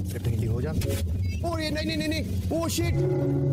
पहली हो जा। और ये नहीं नहीं नहीं नहीं, ओ शिट।